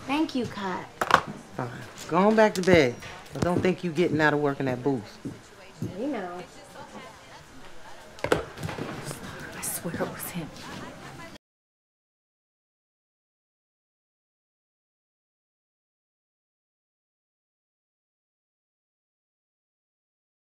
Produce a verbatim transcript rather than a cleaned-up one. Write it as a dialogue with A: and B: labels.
A: Thank you, Kat.
B: Fine. Go on back to bed. But don't think you getting out of work in that booth.
A: You know. I swear it was him.